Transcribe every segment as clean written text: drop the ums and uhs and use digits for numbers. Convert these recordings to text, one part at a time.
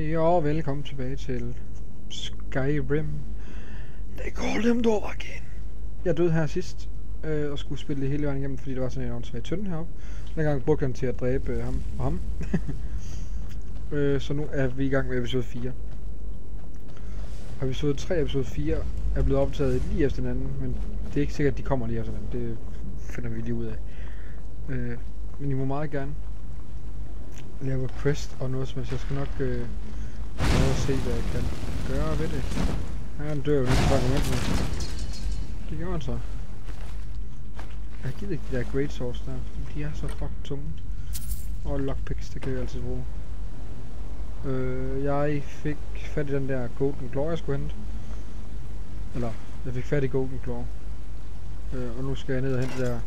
Hej og velkommen tilbage til Skyrim. Det går dem dog igen. Jeg døde her sidst og skulle spille det hele vejen igennem, fordi der var sådan en åndssvag tynde heroppe. Dengang brugte han til at dræbe ham og ham. Så nu er vi i gang med episode 4. Og episode 3 og episode 4 er blevet optaget lige efter hinanden, men det er ikke sikkert, at de kommer lige efter hinanden. Det finder vi lige ud af. Men I må meget gerne lave quest og noget som helst. Jeg skal nok prøve at se, hvad jeg kan gøre ved det. Han dør jo næsten bare med. Det gjorde han så. Jeg gider ikke de der great swords der, de er så fucking tunge. Og lockpicks, det kan jeg altid bruge. Jeg fik fat i den der golden claw, jeg skulle hente. Eller, jeg fik fat i golden claw. Og nu skal jeg ned og hente der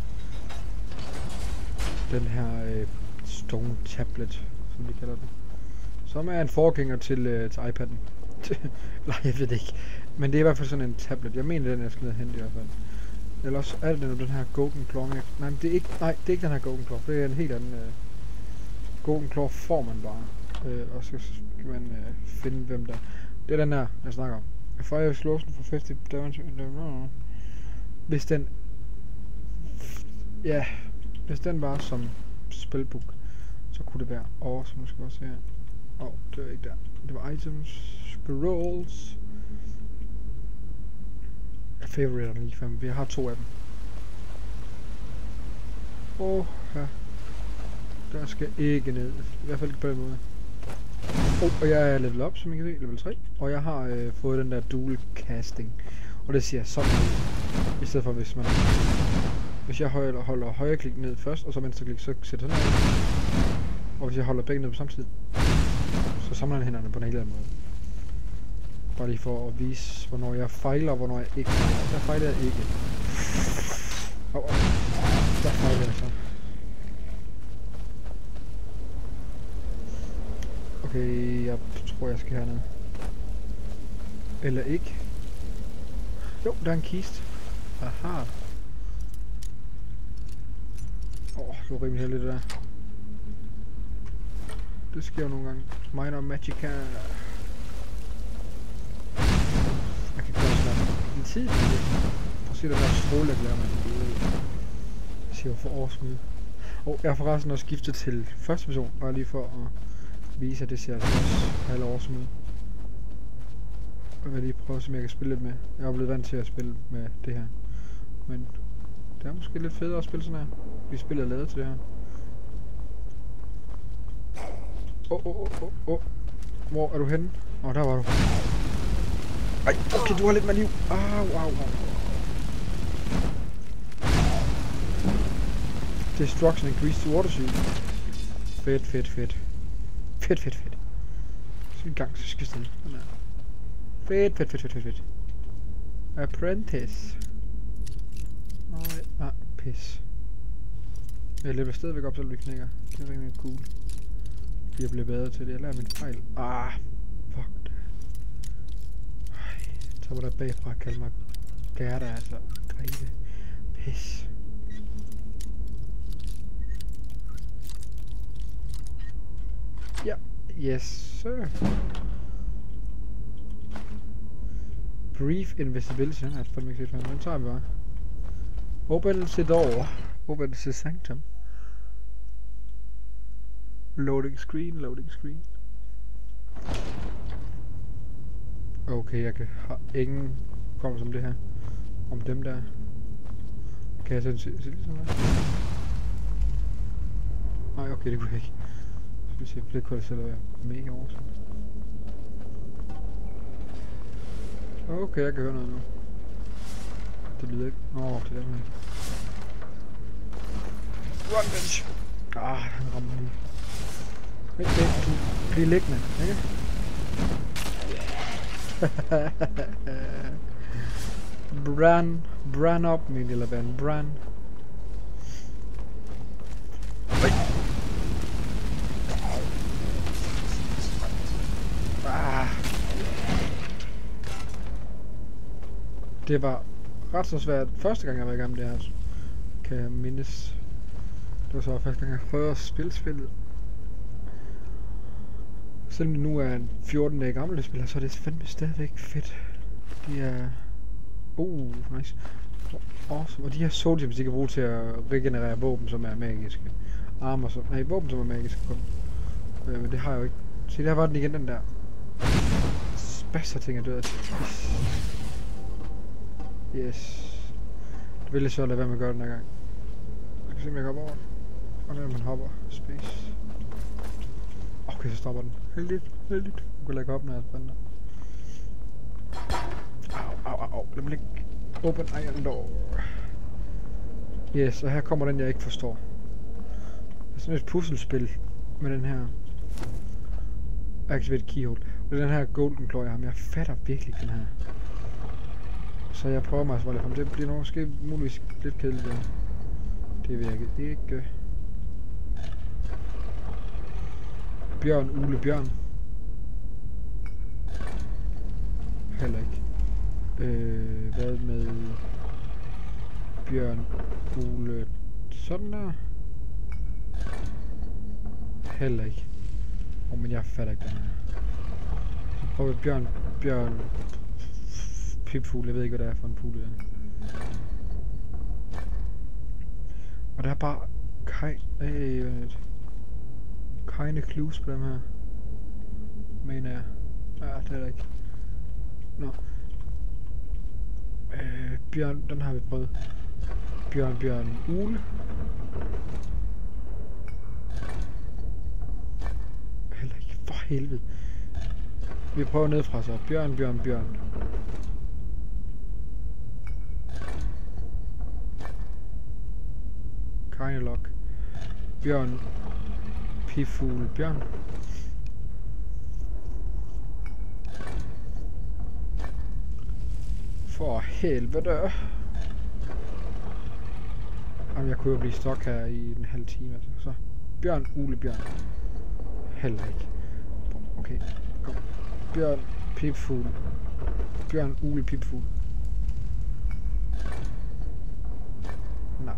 den her stone tablet, som de kalder den. Som er en forgænger til iPad'en. Nej, jeg ved det ikke. Men det er i hvert fald sådan en tablet. Jeg mener den, jeg skal ned og hente i hvert fald. Ellers er det den her golden claw. Nej, det er ikke den her golden claw. Det er en helt anden golden claw får man bare. Og så skal man finde hvem der. Det er den her, jeg snakker om. Fire explosion for 50 damage. Hvis den... Ja, hvis den var som spellbook, så kunne det være awesome. Nu skal vi også se her. Det var ikke der. Det var items, scrolls. Favorite lige fem. Vi har 2 af dem. Ja. Der skal ikke ned. I hvert fald ikke på den måde. Og jeg er level up, som I kan se, level 3. Og jeg har fået den der dual casting. Og det siger sådan noget. I stedet for hvis jeg holder højre klik ned først, og så venstre klik, så sætter sådan noget. Og hvis jeg holder begge ned på samme tid, så samler jeg hænderne på en helt anden måde. Bare lige for at vise, hvornår jeg fejler, og hvornår jeg ikke fejler. Der fejler jeg ikke. Der fejler jeg så. Okay, jeg tror jeg skal herned. Eller ikke. Jo, der er en kiste. Aha. Det var rimelig heldigt det der. Det sker jo nogle gange. Minor Magica. Jeg kan gøre sådan en tid. Prøv at se den der stråle, jeg glæder mig. Jeg siger jo for overskud. Jeg har forresten også skiftet til første person. Bare lige for at vise, at det ser altså også halv overskud. Jeg vil lige prøve at se, om jeg kan spille lidt med. Jeg er blevet vant til at spille med det her. Men det er måske lidt federe at spille sådan her. Vi spiller lavet til det her. Hvor er du henne? Der var du. Ej, okay, du har lidt med liv. Au. Destruction increased to water shield. Fedt. Så en gang, så skal vi stille. Fedt. Apprentice. Pis. Jeg lever stadigvæk op, så vi knækker. Det er rigtig cool. Jeg bliver bedre til det. Jeg lærer min fejl. Fuck det. Så var der bagfra at kalde mig Gerda, altså. Grete. Pis. Ja. Yes, sir. Brief invisibility. Den har jeg fandme ikke set før. Den tager vi bare. Open the door. Open the sanctum. Loading screen. Okay, jeg har ingen kommer som det her. Om dem der. Kan jeg se sådan der? Nej, okay, det kunne jeg ikke. Så vi ser blik på det selv, og jeg er mega awesome. Okay, jeg kan høre noget nu. Det lyder ikke. Det er dem her. Run, bitch! Han rammer lige. Du bliver liggende, ikke? Bran op, min lille ven. Bran. Det var ret så svært første gang jeg var i gang med det her, kan jeg mindes. Det var så første gang jeg prøvede at spille spillet. Selvom det nu er en 14 dage gammelt spil, så er det fandme stadigvæk fedt. Det er... nice. Awesome. Og de her soldiers, de kan bruge til at regenerere våben, som er magiske. Armor, som... Nej, våben, som er magiske. Men det har jeg jo ikke. Se, der var den igen, den der. Spasser ting er død. Yes. Det vil jeg så lade være med at gøre den her gang. Jeg kan se, om jeg går over. Og der man hopper. Space. Okay, så stopper den. Heldigt. Du kan lægge op, når jeg sprinter. Au. Lad mig lægge. Open iron door. Yes, og her kommer den, jeg ikke forstår. Det er sådan et puslespil med den her. Activate keyhole. Og den her golden claw, jeg har, men jeg fatter virkelig den her. Så jeg prøver mig at svare lidt frem. Det bliver måske muligvis lidt kedeligt. Det virkede ikke. Bjørn, Ule, bjørn. Heller ikke. Hvad med bjørn, Ule, sådan der? Heller ikke. Men jeg fatter ikke den her. Så prøver vi bjørn, pipfugl, jeg ved ikke hvad det er for en fugle der. Og der er bare keine clues på dem her. Mener jeg. Ja, det er der ikke. Nå. Bjørn, den har vi prøvet. Bjørn, Ule. Heller ikke, for helvede. Vi prøver nedfra så. Bjørn. Keine lock. Bjørn. Pifugl, bjørn. For helvede. Jamen, jeg kunne jo blive stok her i en halv time. Altså. Så bjørn, Ule, bjørn. Heller ikke. Okay, kom. Bjørn, pipfugl. Bjørn, Ule, pipfugl. Nej.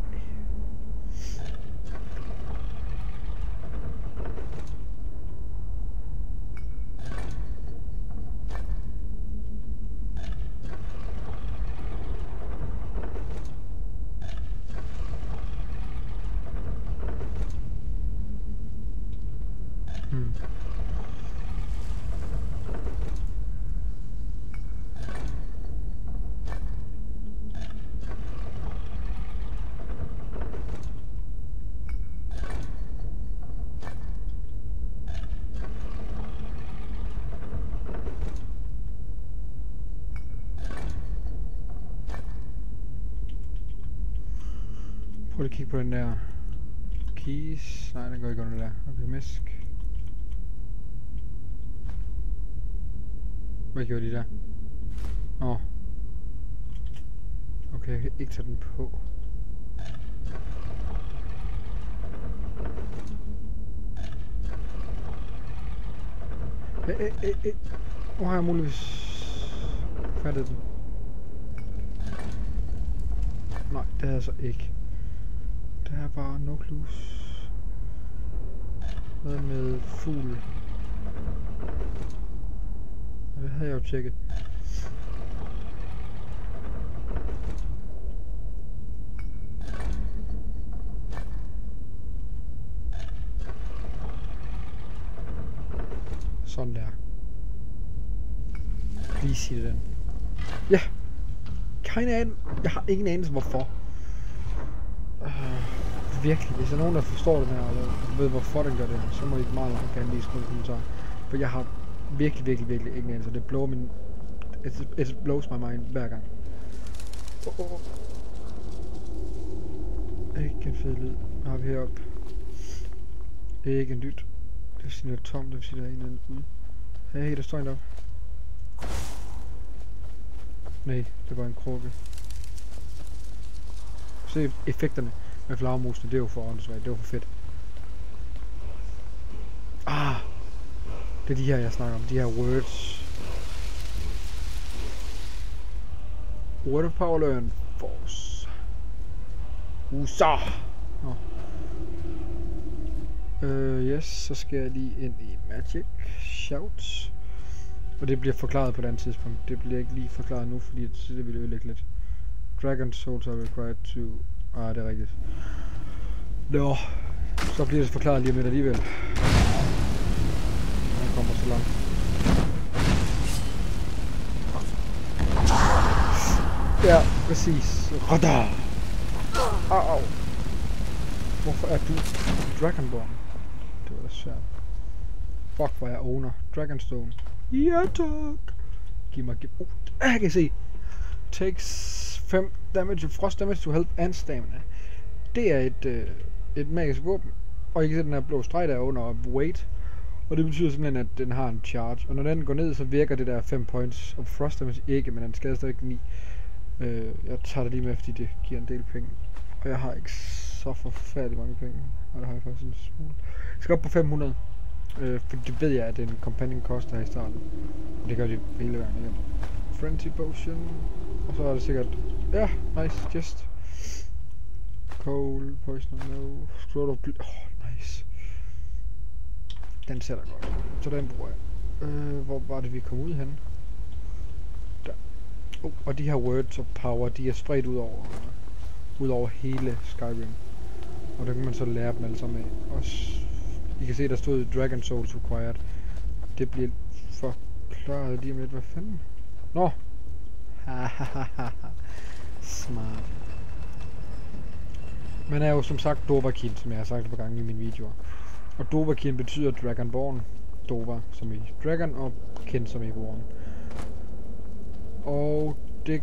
Prøv at kigge på den der keys. Nej, den går ikke under der. Okay, misk. Hvad gjorde de der? Åh. Okay, jeg kan ikke tage den på. Hvor har jeg muligvis fattet den? Nej, det er altså ikke. Der er bare no clues. Hvad med fugl? Det havde jeg jo tjekket. Sådan der. Please sig den. Ja. Jeg har ingen anelse hvorfor. Virkelig, hvis der er nogen der forstår den her, eller ved hvorfor den gør det her, så må I meget gerne lige skrive en kommentar. For jeg har virkelig ingen anelse. Det blower min... It blows my mind hver gang. Ikke en fed lyd. Hvad har vi heroppe? Ikke en lyt. Det vil sige, det er tomt, det vil sige, der er en eller anden ude. Hey, der står en deroppe. Nej, det var en krukke. Se effekterne med flagermusene, det er jo for åndssvagt, det er jo for fedt. Det er de her, jeg snakker om, de her words. Word of power learn force. Så! Yes, så skal jeg lige ind i Magic Shouts. Og det bliver forklaret på et andet tidspunkt. Det bliver ikke lige forklaret nu, fordi det vil ødelægge lidt. Dragon Souls are required to... det er rigtigt. Nå, så bliver det forklaret lige om lidt alligevel. Han kommer så langt. Ja, præcis. Radar! Au! Hvorfor er du Dragonborn? Det var da svært. Fuck, hvor jeg owner. Dragonstone. Ja, tak! Giv mig... jeg kan se! Takes 5 damage, frost damage to health and stamina. Det er et magisk våben. Og I kan se den her blå streg der under weight. Og det betyder simpelthen, at den har en charge. Og når den går ned, så virker det der 5 points of frost damage ikke, men den skader stadig 9. Jeg tager det lige med, fordi det giver en del penge. Og jeg har ikke så forfærdeligt mange penge. Og det har jeg faktisk en smule. Jeg skal op på 500. For det ved jeg, at en companion koster her i starten. Og det gør de hele vejen igen. Frenzy Potion. Og så er det sikkert... ja, nice, just. Cold, Poison, no. Scroll of Bleed. Nice. Den ser da godt. Så den bruger jeg. Hvor var det, vi kom ud hen? Der. Og de her words of power, de er spredt ud over hele Skyrim. Og der kan man så lære dem alle sammen af. Og I kan se, der stod Dragon Souls required. Det bliver forklaret lige om lidt. Hvad fanden? Nå! Smart. Man er jo som sagt Dovahkiin, som jeg har sagt et par gange i mine videoer. Og Dovahkiin betyder Dragonborn. Dova som i Dragon, og Kin som i Born. Og det...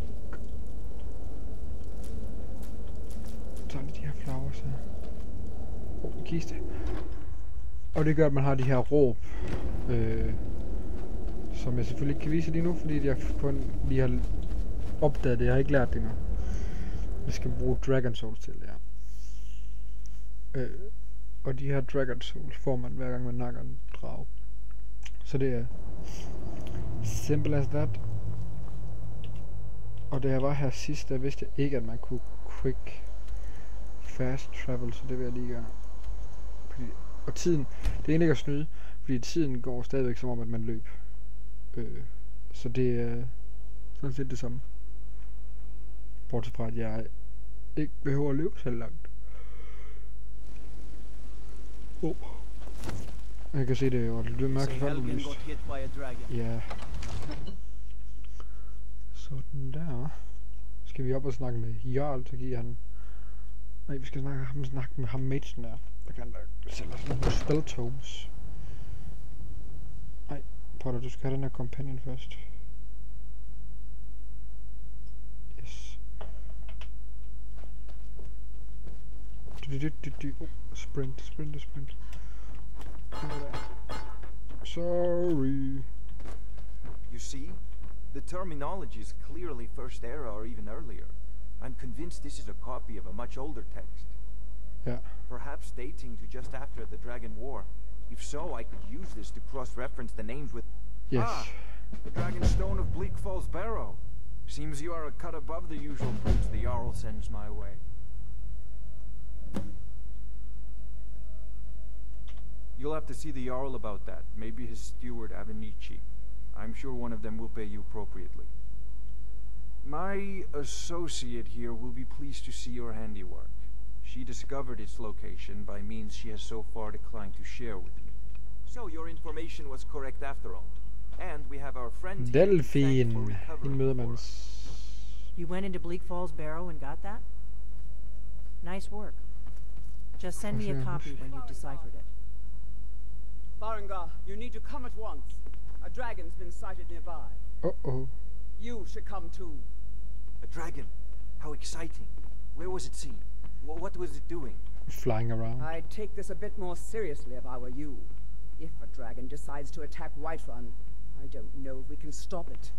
så er det de her flowers her. En kiste. Og det gør, at man har de her råb. Som jeg selvfølgelig ikke kan vise lige nu, fordi jeg kun lige har opdaget det. Jeg har ikke lært det endnu. Vi skal bruge Dragon Souls til det her. Og de her Dragon Souls får man hver gang man nakker en drage. Så det er simple as that. Og da jeg var her sidst, der vidste jeg ikke, at man kunne quick fast travel, så det vil jeg lige gøre. Og tiden, det er egentlig ikke at snyde, fordi tiden går stadigvæk som om, at man løb. Så det er sådan set det samme. Bortset fra, at jeg ikke behøver at løbe så langt. Jeg kan se det, og det er mærkeligt lyst. Ja. Sådan der. Skal vi op og snakke med Jarl, så giver han... nej, vi skal snakke med ham magen der. Der kan der sælge sådan nogle spell tomes. Nej, Potter, du skal have den her companion først. Yes. Sprint. Sorry. You see? The terminology is clearly First Era or even earlier. I'm convinced this is a copy of a much older text. Yeah. Perhaps dating to just after the Dragon War. If so, I could use this to cross-reference the names with... Yes. the Dragon Stone of Bleak Falls Barrow. Seems you are a cut above the usual fruits the Jarl sends my way. You'll have to see the Jarl about that. Maybe his steward Avenici. I'm sure one of them will pay you appropriately. My associate here will be pleased to see your handiwork. She discovered its location by means she has so far declined to share with me. So your information was correct after all. And we have our friend here to thank for recovering for us. You went into Bleak Falls Barrow and got that? Nice work. Just send me a copy when you've deciphered it. Farengar, you need to come at once. A dragon's been sighted nearby. Uh-oh. You should come too. A dragon? How exciting. Where was it seen? What was it doing? Flying around. I'd take this a bit more seriously if I were you. If a dragon decides to attack Whiterun, I don't know if we can stop it.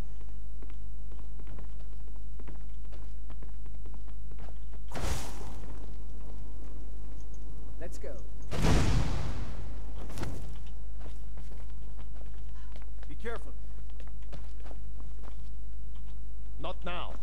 Let's go. Be careful. Not now.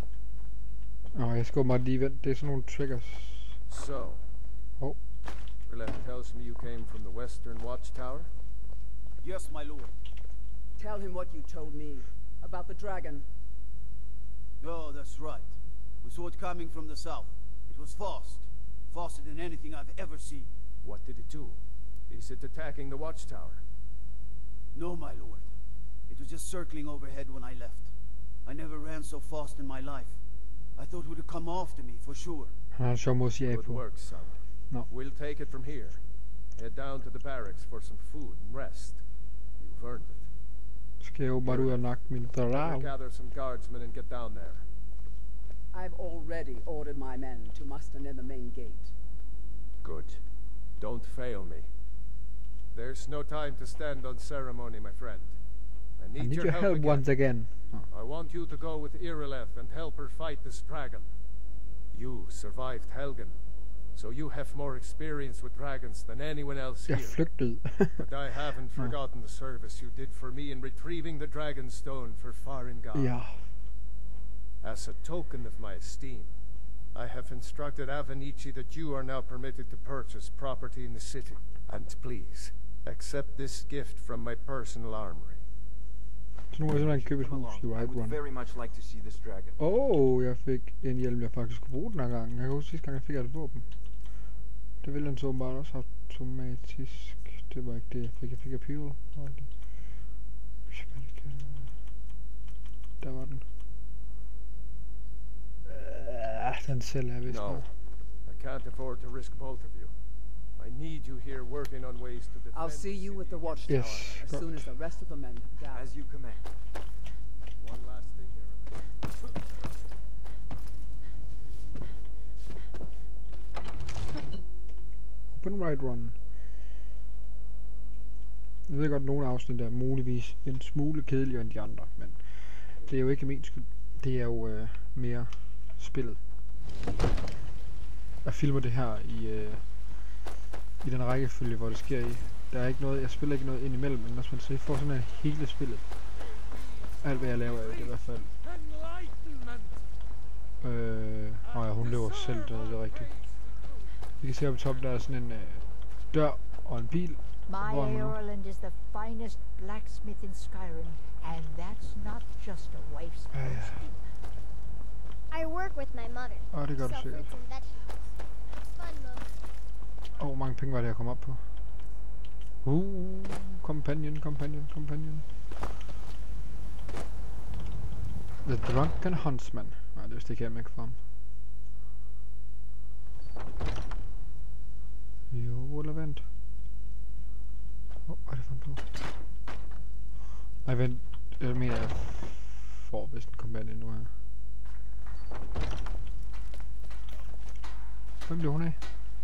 Jeg skal bare lige vente. Det er sådan nogle triggers. So, Irileth tells me you came from the Western Watchtower? Yes, my lord. Tell him what you told me about the dragon. Oh, that's right. We saw it coming from the south. It was fast. Faster than anything I've ever seen. What did it do? Is it attacking the Watchtower? No, my lord. It was just circling overhead when I left. I never ran so fast in my life. I thought it would come after me, for sure. Han har en sjov måde at sige af Good på. work, son. No. We'll take it from here. Head down to the barracks for some food and rest. You've earned it. Skal jeg jo bare ud og nakke min drav. Gather some guardsmen and get down there. I've already ordered my men to muster near the main gate. Good. Don't fail me. There's no time to stand on ceremony, my friend. I I need need your help again. once again. I want you to go with Irileth and help her fight this dragon. You survived Helgen, so you have more experience with dragons than anyone else Jeg here. flygtede. But I haven't forgotten the service you did for me in retrieving the dragon stone for Farengar. Ja. As a token of my esteem, I have instructed Avenici that you are now permitted to purchase property in the city. And please, accept this gift from my personal armory. Så nu må jeg simpelthen købe et Come hus i along. I White would Run. very much like to see this dragon. Jeg fik en hjelm, jeg faktisk kunne bruge den her gang. Jeg kan huske sidste gang, jeg fik et våben. Det ville den så åbenbart også automatisk. Det var ikke det, jeg fik. Jeg fik appeal. Hvis jeg bare lige kan... Der var den. Den sælger jeg vist No, nok. I can't afford to risk both of you. I need you here working on ways to defend I'll see the you at the city. watchtower Yes, as got soon as the rest of the men have gathered. As you command. One last thing, Irileth. Open Right Run. Jeg ved godt, at nogle afsnit er muligvis en smule kedeligere end de andre, men det er jo ikke min skyld. Det er jo mere spillet. Jeg filmer det her i den rækkefølge, hvor det sker i. Der er ikke noget, jeg spiller ikke noget ind imellem, men også man så får sådan her hele spillet. Alt hvad jeg laver er det i hvert fald. Ja, hun løber selv, det er rigtigt. Vi kan se oppe i toppen, der er sådan en dør og en bil. My Hvor er den nu? Eorland is the finest blacksmith in Skyrim, and that's not just a wife's boasting. I work with my mother. Det gør du Sell sikkert. fruits and vegetables. It's fun, Mom. Hvor mange penge var det, jeg kom op på? Companion. The Drunken Huntsman. Nej, det vidste ikke, jeg ikke fra ham. Jo, eller vent. Hvad er det for en på? Nej, vent. Jeg mener, jeg får vist en companion nu her. Hvem bliver hun af?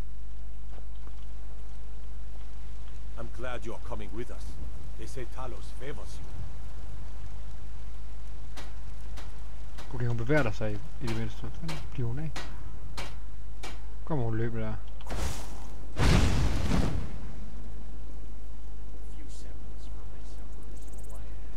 I'm glad you're coming with us. They say Talos favors you. Okay, hun bevæger sig i det mindste. Hvad bliver hun af? Kommer hun løbende der. Few seconds for myself.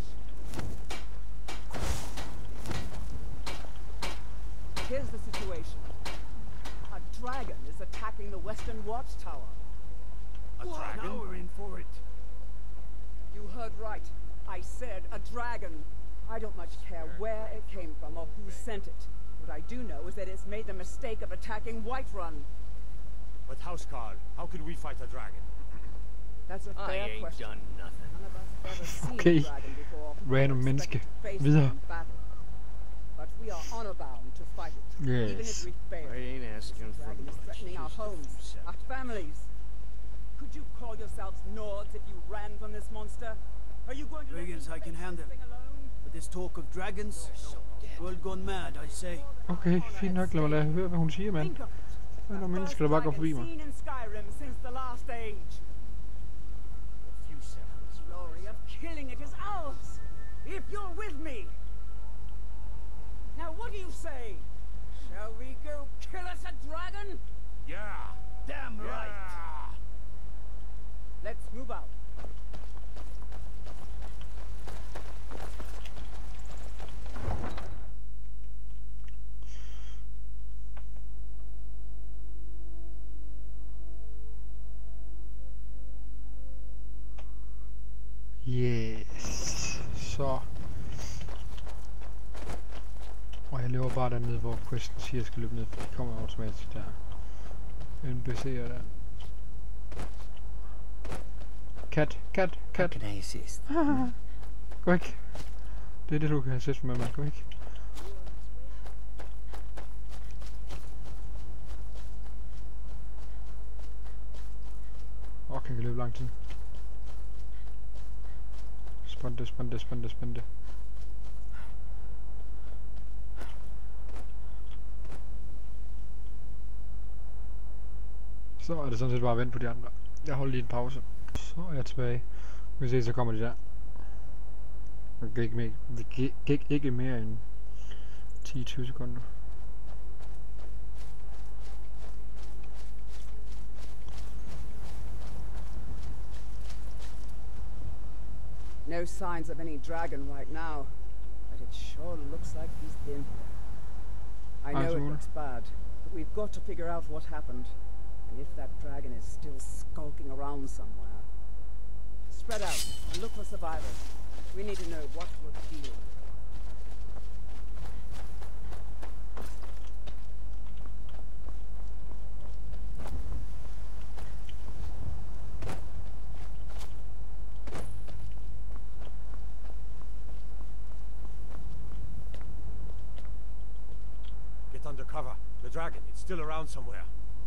Here's the situation. A dragon is attacking the Western Watchtower. A dragon? Now we're in for it. You heard right. I said a dragon. I don't much care where it came from or who sent it. What I do know is that it's made the mistake of attacking Whiterun. But Housecarl, how could we fight a dragon? That's a fair question. done nothing. None of us have ever seen Okay. a dragon before. Random or menneske. expected to face it Videre. in battle. But we are honor bound to fight it. Even if Yes. we fail. ain't asking This dragon is threatening our homes, our families. Could you call yourselves Nords if you ran from this monster? Are you going to let Dragons them I can face handle. this thing alone? But this talk of dragons, world gone mad, I say. Okay, fint nok. Lad mig høre, hvad hun siger, mand. Think of it. Der er nogle The mennesker, der bare går first forbi dragon mig. seen in Skyrim since the last age. A few seconds. The glory of killing it is ours, if you're with me. Now what do you say? Shall we go kill us a dragon? Yeah! Damn right. Let's move out. Yes. Så. Og jeg løber bare dernede, hvor questen siger, at jeg skal løbe ned, for de kommer automatisk der. NPC'er der. Kat. How can I assist? Gå væk. Det er det, du kan assist med, mand. Gå væk. Han kan løbe lang tid. Spænde. Så er det sådan set bare at vente på de andre. Jeg holder lige en pause. Så er jeg tilbage. Vi kan se, så kommer de der. Det gik ikke mere end 10-20 sekunder. No signs of any dragon right now, but it sure looks like he's been here. I know it looks bad, but we've got to figure out what happened, and if that dragon is still skulking around somewhere. Spread out and look for survivors. We need to know what we're dealing with. Get under cover. The dragon, it's still around somewhere.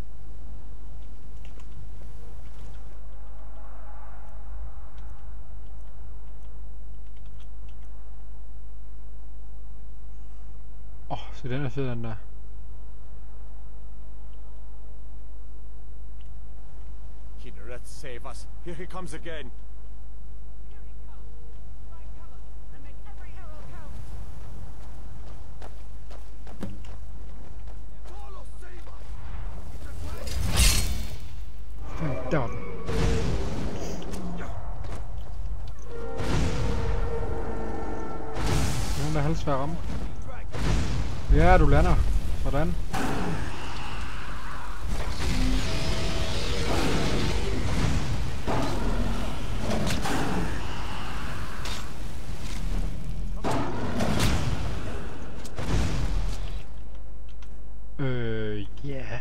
Så den er fed, den der. Kinneret, save us. Here he comes again. Der var den. Nogen der er halvsvær at ramme. Ja, du lander. Sådan. Ja.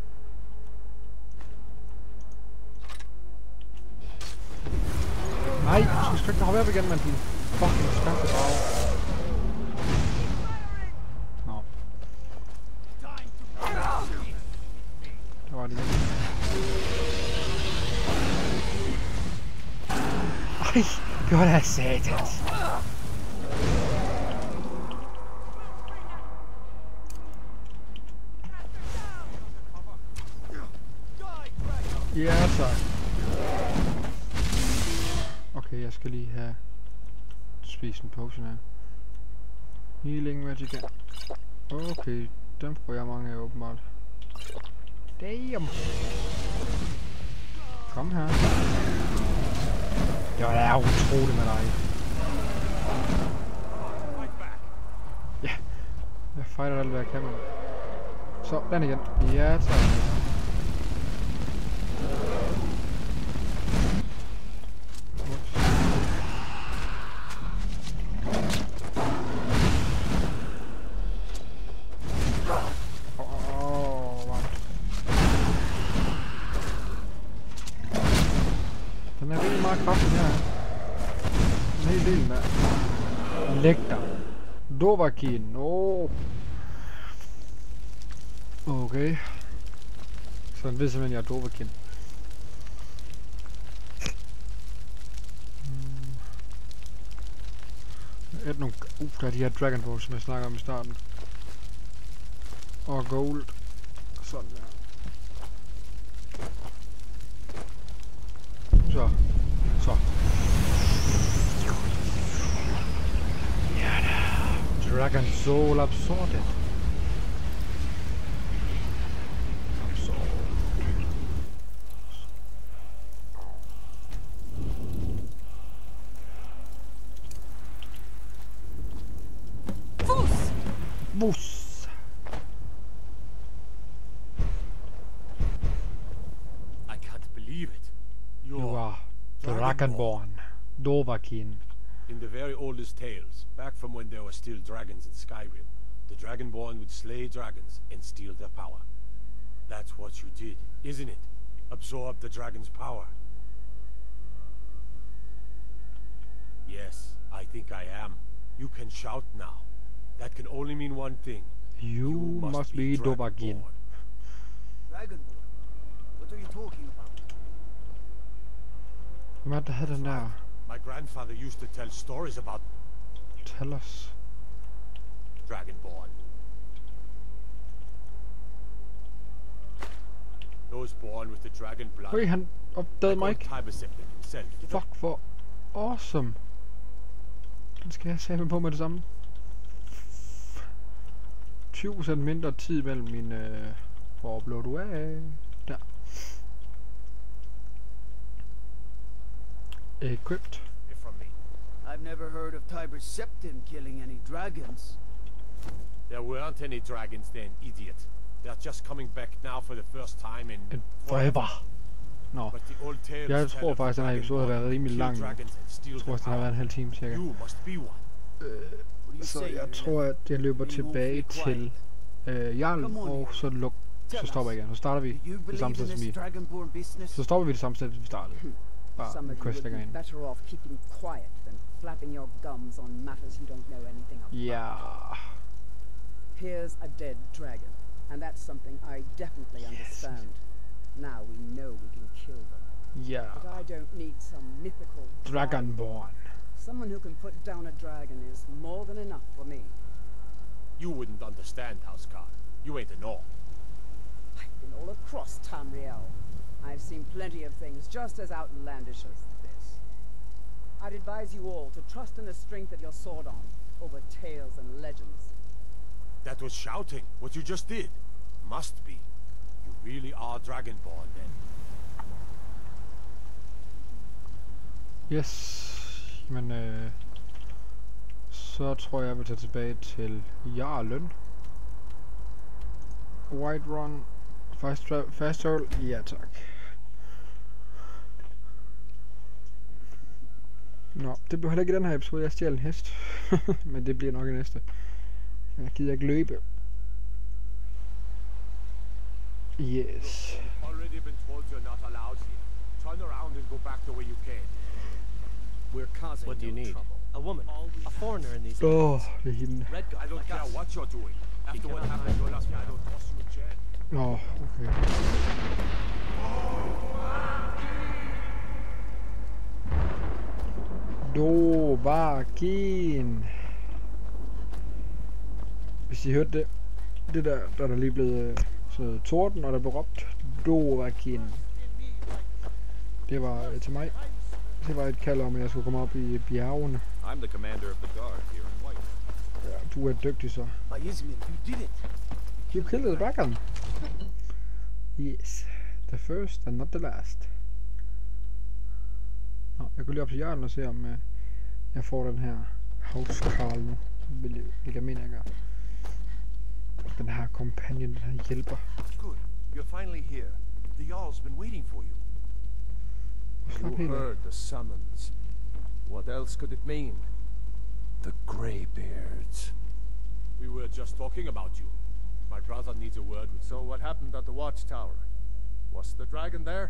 Nej, du skal ikke hoppe op igen, mand. Din fucking skræmte drag. Der var det igen. Ej, godt af satans. Ja, tak. Okay, jeg skal lige have spist en potion her. Healing magic. Okay, dem får jeg mange af åbenbart. Damn. Kom her. Det var da utroligt med dig. Ja, jeg fighter alt hvad jeg kan med. Så, den igen. Ja, tak. Den er rigtig meget kraftig her. En hel del med. Lægter. Dovahkiin. Okay. Så den ved simpelthen, jeg er Dovahkiin. Der er de her Dragon Balls, som jeg snakker om i starten. Og gold. Sådan der. Så. Ja da. Dragon Soul Absorbed. Bus. I can't believe it. You are Dragonborn. Dovahkiin. In the very oldest tales, back from when there were still dragons in Skyrim, the Dragonborn would slay dragons and steal their power. That's what you did, isn't it? Absorb the dragon's power. Yes, I think I am. You can shout now. That can only mean one thing. You must be Dovahkiin. Dragonborn? What are you talking about? Hvem er det, der havde den der? My grandfather used to tell stories about Tell os. Dragonborn. Those born with the dragon blood. Øj, han opdagede mig ikke. Tiber Septim himself. Fuck, hvor awesome. Den skal jeg sætte på med det samme. 20% mindre tid mellem mine... Hvor blev du af? Der. Equipped. I've never heard of Tiber Septim killing any dragons. There weren't any dragons then, idiot. They're just coming back now for the first time in forever. Nå. Jeg tror faktisk, den her episode har været rimelig lang. Jeg tror også, den har været en halv time cirka. Så jeg tror, at jeg løber tilbage til Jarlen, og så stopper jeg igen. Så starter vi det samme sted som vi. Så stopper vi det samme sted, som vi startede. Bare en quest længere ind. Flapping your gums on matters you don't know anything about. Yeah. Here's a dead dragon, and that's something I definitely understand. Now we know we can kill them. Yeah. But I don't need some mythical Dragonborn. Someone who can put down a dragon is more than enough for me. You wouldn't understand, Housecar. You ain't a Nord. I've been all across Tamriel. I've seen plenty of things just as outlandish as this. I'd advise you all to trust in the strength of your sword arm over tales and legends. That was shouting, what you just did. Must be. You really are Dragonborn, then. Yes. Men så tror jeg vil tage tilbage til Jarlen. Whiterun. Fast travel. Ja tak. Nå, det blev heller ikke i den her episode. Jeg stjal en hest. Men det bliver nok i næste. Jeg gider ikke løbe. Yes. Already been told you're not allowed here. Turn around and go back the way you came. We're causing what do you need? Trouble. A woman, a foreigner in these Åh, det er hende. Red guy, I don't like care us. what you're doing. After what happened, you're lucky I don't toss you a chair. Nå, okay. Dovahkiin. Hvis I hørte det. Det der er der lige blevet sådan noget torden, og der blev råbt Dovahkiin. Det var til mig. Det var et kald om, at jeg skulle komme op i bjergene. I'm the commander of the guard here in White. Ja, du er dygtig så. By Ismail, you did it. You killed the dragon. Yes. The first and not the last. Nå, jeg går lige op til Jarlen og se om jeg får den her Housecar nu. Hvilket jeg mener jeg gør. Den her companion, den her hjælper. Good. You're finally here. The Jarl's been waiting for you. You heard the summons. What else could it mean? The Greybeards. We were just talking about you. My brother needs a word with you. So what happened at the watchtower? Was the dragon there?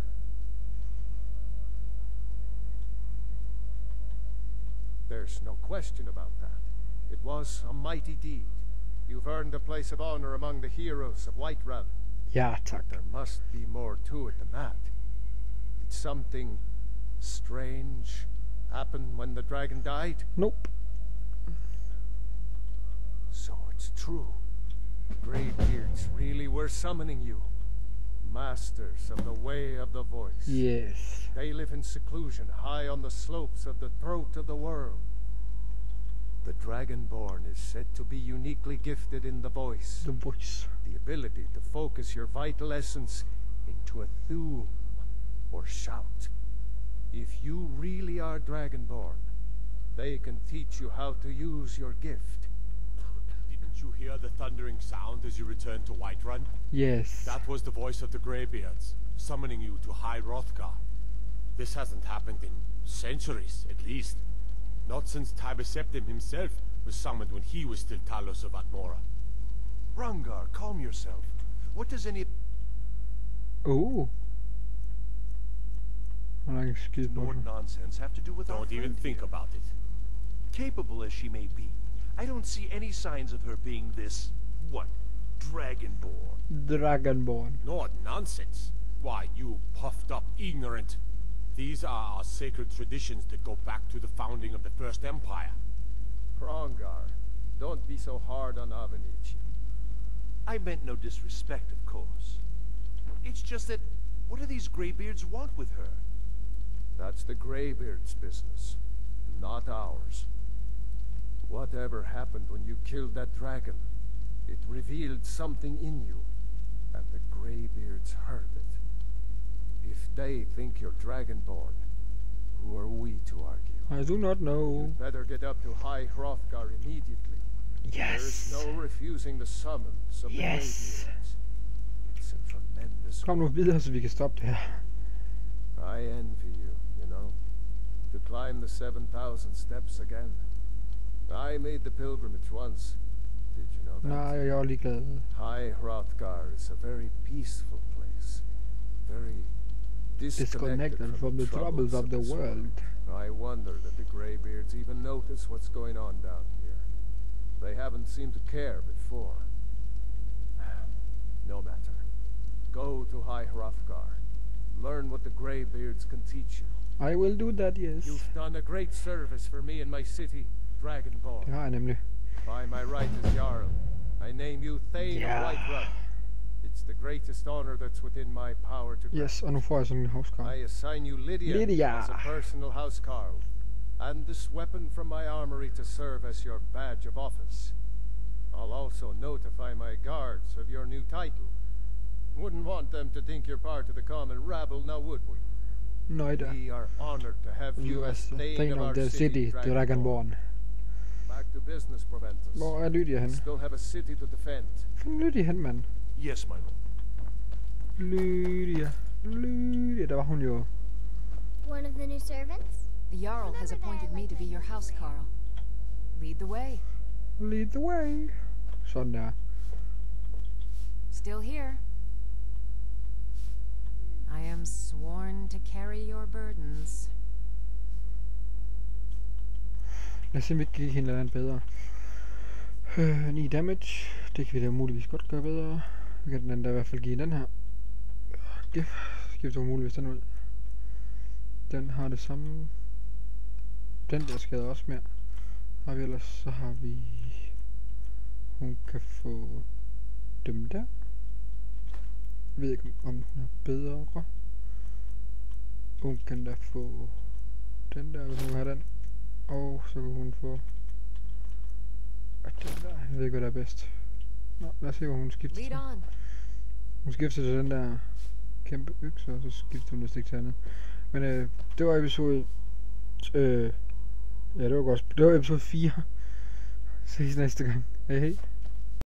There's no question about that. It was a mighty deed. You've earned a place of honor among the heroes of Whiterun. Ja, tak. There must be more to it than that. Did something strange happen when the dragon died? Nope. So it's true. The Greybeards really were summoning you. Masters of the Way of the Voice. Yes. They live in seclusion high on the slopes of the throat of the world. The Dragonborn is said to be uniquely gifted in the voice. The voice. The ability to focus your vital essence into a thum or shout. If you really are Dragonborn, they can teach you how to use your gift. Didn't you hear the thundering sound as you returned to Whiterun? Yes. That was the voice of the Greybeards, summoning you to High Hrothgar. This hasn't happened in centuries, at least. Not since Tiber Septim himself was summoned when he was still Talos of Atmora. Hrongar, calm yourself. What does any... Nord nonsense have to do with our Don't even think here? about it. Capable as she may be, I don't see any signs of her being this, what, Dragonborn. Dragonborn. Nord nonsense. Why, you puffed up ignorant. These are our sacred traditions that go back to the founding of the First Empire. Hrongar, don't be so hard on Avenichi. I meant no disrespect, of course. It's just that, what do these Greybeards want with her? That's the Greybeards' business, not ours. Whatever happened when you killed that dragon, it revealed something in you, and the Greybeards heard it. If they think you're Dragonborn, who are we to argue? I do not know. You'd better get up to High Hrothgar immediately. Yes. There's no refusing the summons of the Greybeards. It's a tremendous... Kom nu videre, så vi kan stoppe det her. I envy you, you know. To climb the 7,000 steps again. I made the pilgrimage once. Did you know that? Nej, jeg er ligeglad. High Hrothgar is a very peaceful place. Very disconnected from the troubles of the world. I wonder that the Greybeards even notice what's going on down here. They haven't seemed to care before. No matter. Go to High Hrothgar. Learn what the Greybeards can teach you. I will do that, yes. You've done a great service for me and my city, Dragonborn. Det har jeg nemlig. By my right as Jarl, I name you Thane of Whiterun. It's the greatest honor that's within my power to grant. Yes, og nu får jeg sådan en housecarl. I assign you Lydia as a personal housecarl, and this weapon from my armory to serve as your badge of office. I'll also notify my guards of your new title. Wouldn't want them to think you're part of the common rabble, now would we? Neither. We are honored to have you as Thane of our the city, Dragonborn. Back to business, Proventus. Hvor er Lydia henne? Still have a city to defend. Hvor er Lydia henne, mand? Yes, my lord. Lydia, der var hun jo. One of the new servants? The Jarl has appointed me to be your housecarl. Lead the way. Lead the way. Sådan der. Still here. I am sworn to carry your burdens. Lad os se, om vi kan give hende noget bedre. 9 damage. Det kan vi da muligvis godt gøre bedre. Vi kan den der i hvert fald give den her. Skifter muligvis den ud. Den har det samme. Den der skader også mere. Har vi ellers, så har vi... Hun kan få dem der. Jeg ved ikke om hun er bedre. Hun kan da få den der, hvis hun har den. Og så kan hun få den der. Jeg ved ikke, hvad der er bedst. Nå, lad os se, hvor hun skifter til. Hun skifter til den der kæmpe økse, og så skifter hun vist ikke til andet. Men det var episode... ja, det var godt. Det var episode 4. Ses næste gang. Hej hej.